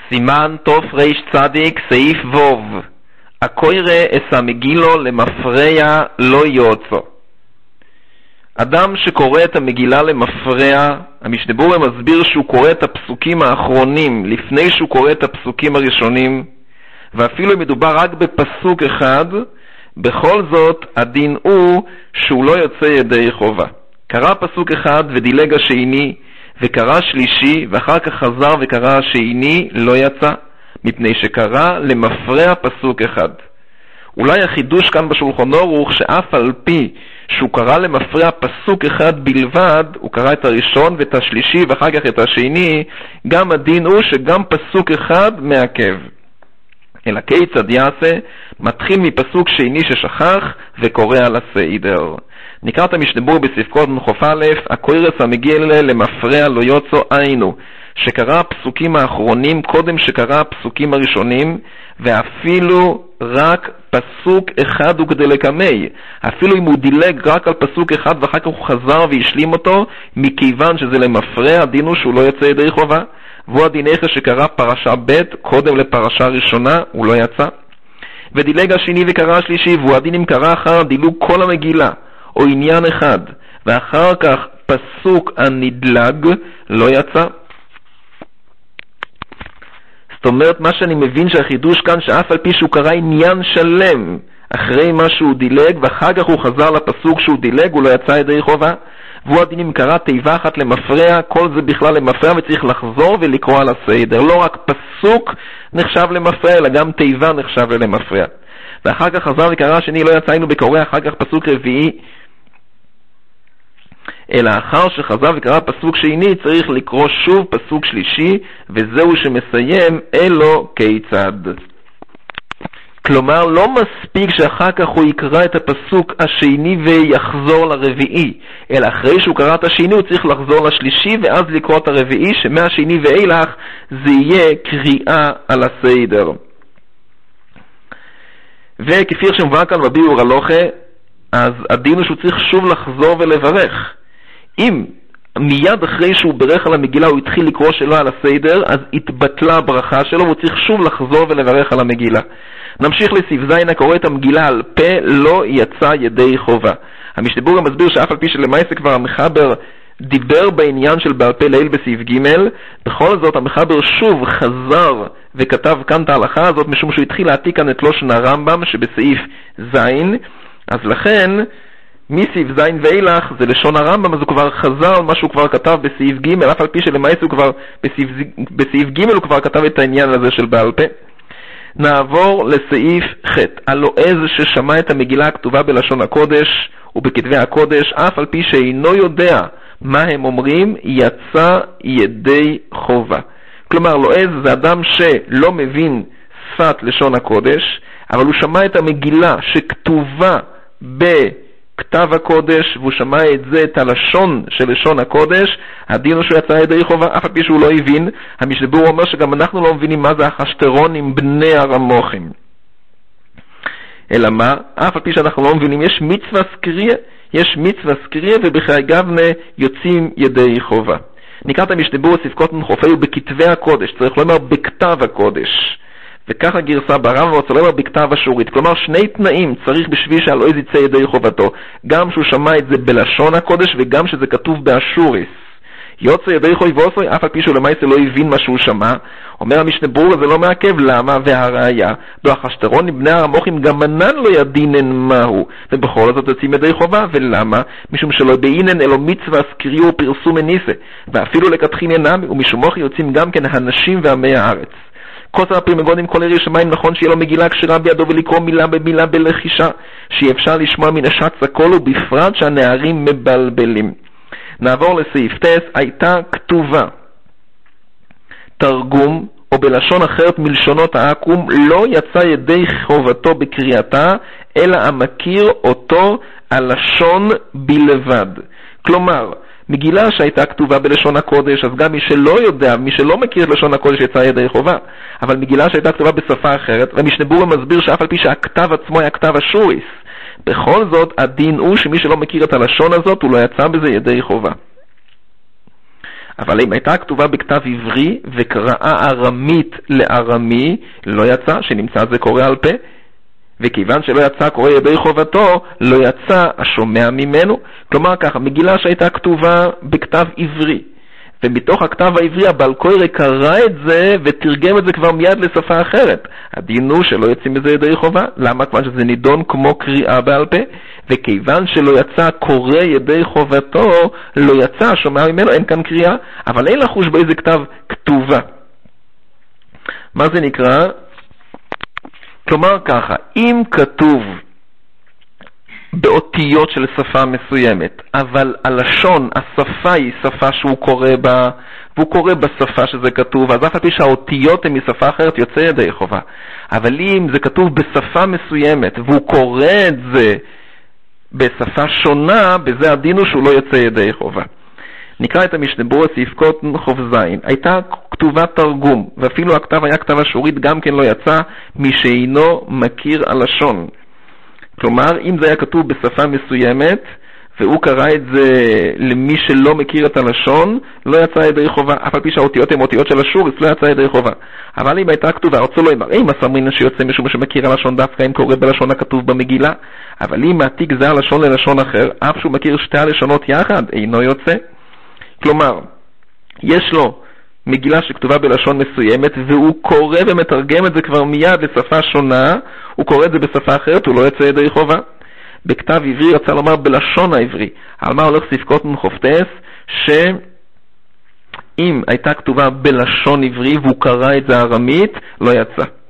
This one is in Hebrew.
סימן תוף ריש צדיק סעיף ווב. הקוירה אס המגילו למפרע לא יוצא. אדם שקורא את המגילה למפרע, המשנה ברורה מסביר שהוא קורא את הפסוקים האחרונים לפני שהוא קורא את הפסוקים הראשונים, ואפילו אם מדובר רק בפסוק אחד, בכל זאת הדין הוא שהוא לא יוצא ידי חובה. קרא פסוק אחד ודילג השני, וקרא שלישי, ואחר כך חזר וקרא השני, לא יצא, מפני שקרא למפרע פסוק אחד. אולי החידוש כאן בשולחן ערוך שאף על פי שהוא קרא למפרע פסוק אחד בלבד, הוא קרא את הראשון ואת השלישי ואחר כך את השני, גם הדין הוא שגם פסוק אחד מעכב. אלא כיצד יעשה? מתחיל מפסוק שני ששכח וקורא על הסדר. נקרא את המשנה ברורה בספקות חוף א', הקוירס המגיע למפרע לא יוצא היינו, שקרא הפסוקים האחרונים קודם שקרא הפסוקים הראשונים, ואפילו רק פסוק אחד הוא כדי לקמי, אפילו אם הוא דילג רק על פסוק אחד ואחר כך הוא חזר והשלים אותו, מכיוון שזה למפרע, הדין הוא שהוא לא יצא ידי חובה. והוא הדין איך שקרא פרשה ב' קודם לפרשה ראשונה, הוא לא יצא. ודילג השני וקרא השלישי, והוא הדין אם קרא אחר דילוג כל המגילה או עניין אחד ואחר כך פסוק הנדלג, לא יצא. זאת אומרת, מה שאני מבין שהחידוש כאן שאף על פי שהוא קרא עניין שלם אחרי מה שהוא דילג ואחר כך הוא חזר לפסוק שהוא דילג, הוא לא יצא ידי חובה. והוא הדין אם קרא תיבה אחת למפרע, כל זה בכלל למפרע וצריך לחזור ולקרוא על הסדר. לא רק פסוק נחשב למפרע, אלא גם תיבה נחשב למפרע. ואחר כך חזר וקרא השני, לא יצאנו בקורא אחר כך פסוק רביעי, אלא אחר שחזר וקרא פסוק שני צריך לקרוא שוב פסוק שלישי, וזהו שמסיים אלו כיצד. כלומר, לא מספיק שאחר כך הוא יקרא את הפסוק השני ויחזור לרביעי, אלא אחרי שהוא קרא את השני הוא צריך לחזור לשלישי ואז לקרוא את הרביעי, שמהשני ואילך זה יהיה קריאה על הסדר. וכפי שמובא כאן בביאור הלוכה, אז הדין הוא שהוא צריך שוב לחזור ולברך. אם מיד אחרי שהוא ברך על המגילה הוא התחיל לקרוא שלו על הסדר, אז התבטלה הברכה שלו והוא צריך שוב לחזור ולברך על המגילה. נמשיך לסעיף ז', הקורא את המגילה על פה לא יצא ידי חובה. המשנה ברורה מסביר שאף על פי שלמעשה כבר המחבר דיבר בעניין של בעל פה לעיל בסעיף ג', בכל זאת המחבר שוב חזר וכתב כאן את ההלכה הזאת משום שהוא התחיל להעתיק כאן את לושן הרמב"ם שבסעיף ז', אז לכן מסעיף ז' ואילך זה לשון הרמב"ם, אז הוא כבר חזר על מה שהוא כבר כתב בסעיף ג', אף על פי שלמעשה הוא כבר בסעיף ג' הוא כבר כתב את העניין הזה של בעל פה. נעבור לסעיף ח'. הלועז ששמע את המגילה הכתובה בלשון הקודש ובכתבי הקודש, אף על פי שאינו יודע מה הם אומרים, יצא ידי חובה. כלומר, לועז זה אדם שלא מבין שפת לשון הקודש, אבל הוא שמע את המגילה שכתובה בכתב הקודש, והוא שמע את זה, את הלשון של לשון הקודש, הדין הוא שהוא יצא ידי חובה, אף על פי שהוא לא הבין. המשנה ברורה אומר שגם אנחנו לא מבינים מה זה החשטרון עם בני הרמוחים. אלא מה? אף על פי שאנחנו לא מבינים, יש מצווה סקריה, ובחיי גבנה יוצאים ידי חובה. נקרא את המשנה ברורה ספקות חופי ובכתבי הקודש, צריך לומר בכתב הקודש. וככה גרסה ברמב"ם ורוצה לומר בכתב אשורית. כלומר, שני תנאים צריך בשביל שהלועז יצא ידי חובתו. גם שהוא שמע את זה בלשון הקודש וגם שזה כתוב באשוריס. יוצא ידי חוי ועושוי, אף על פי שהוא למעשה לא הבין מה שהוא שמע. אומר המשנה ברורה, זה לא מעכב. למה? והראיה, החשטרון עם בני הרמוחים גם מנן לא ידינן מהו, ובכל זאת יוצאים ידי חובה. ולמה? משום שלא באינן אלו מצווה סקריו ופרסום מניסה, ואפילו לכתחין אינם, ומשום מוחי יוצאים גם כן הנשים ועמי הארץ. כוסר הפרימגון עם כל ירי שמיים, נכון שיהיה לו מגילה כשרה בידו ולקרוא מילה במילה בלחישה, שיהיה אפשר לשמוע מן השץ הכל, ובפרט שהנערים מבלבלים. נעבור לסעיף טס. הייתה כתובה תרגום או בלשון אחרת מלשונות העקום, לא יצא ידי חובתו בקריאתה, אלא המכיר אותו הלשון בלבד. כלומר, מגילה שהייתה כתובה בלשון הקודש, אז גם מי שלא יודע, מי שלא מכיר את לשון הקודש יצא ידי חובה. אבל מגילה שהייתה כתובה בשפה אחרת, והמשנה ברורה מסביר שאף על פי שהכתב עצמו היה כתב אשוריס, בכל זאת הדין הוא שמי שלא מכיר את הלשון הזאת הוא לא יצא בזה ידי חובה. אבל אם הייתה כתובה בכתב עברי וקראה ארמית לארמי, לא יצא, שנמצא זה קורא על פה. וכיוון שלא יצא קורא ידי חובתו, לא יצא השומע ממנו. כלומר ככה, מגילה שהייתה כתובה בכתב עברי, ומתוך הכתב העברי הבעל קורא קרא את זה ותרגם את זה כבר מיד לשפה אחרת. הדין הוא שלא יוצאים מזה ידי חובה. למה? כיוון שזה נידון כמו קריאה בעל פה, וכיוון שלא יצא קורא ידי חובתו, לא יצא שומע ממנו, אין כאן קריאה, אבל אין לחוש באיזה כתב כתובה. מה זה נקרא? כלומר ככה, אם כתוב באותיות של שפה מסוימת, אבל הלשון, השפה היא שפה שהוא קורא בה, והוא קורא בשפה שזה כתוב, אז אף על פי שהאותיות הן משפה אחרת, יוצא ידי חובה. אבל אם זה כתוב בשפה מסוימת, והוא קורא את זה בשפה שונה, בזה הדין הוא שהוא לא יוצא ידי חובה. נקרא את המשנה ברורה סעיף קוטן חוב זין. הייתה כתובה תרגום, ואפילו הכתב היה כתב אשורית, גם כן לא יצא מי שאינו מכיר הלשון. כלומר, אם זה היה כתוב בשפה מסוימת, והוא קרא את זה למי שלא מכיר את הלשון, לא יצא ידי חובה. אף על פי שהאותיות הן אותיות של אשורית, לא יצא ידי חובה. אבל אם הייתה כתובה, רוצה לא אמר, אם הסמרין שיוצא משום שמכיר הלשון דווקא אם קורא בלשון הכתוב במגילה, אבל אם מעתיק זה הלשון ללשון אחר, אף שהוא מכיר שתי הלשונות יחד, אינו יוצא. כלומר, יש לו מגילה שכתובה בלשון מסוימת, והוא קורא ומתרגם את זה כבר מיד לשפה שונה, הוא קורא את זה בשפה אחרת, הוא לא יוצא ידי חובה. בכתב עברי יוצא לומר בלשון העברי. על מה הולך סעיף קוטן חופטס? שאם הייתה כתובה בלשון עברי והוא קרא את זה ארמית, לא יצא.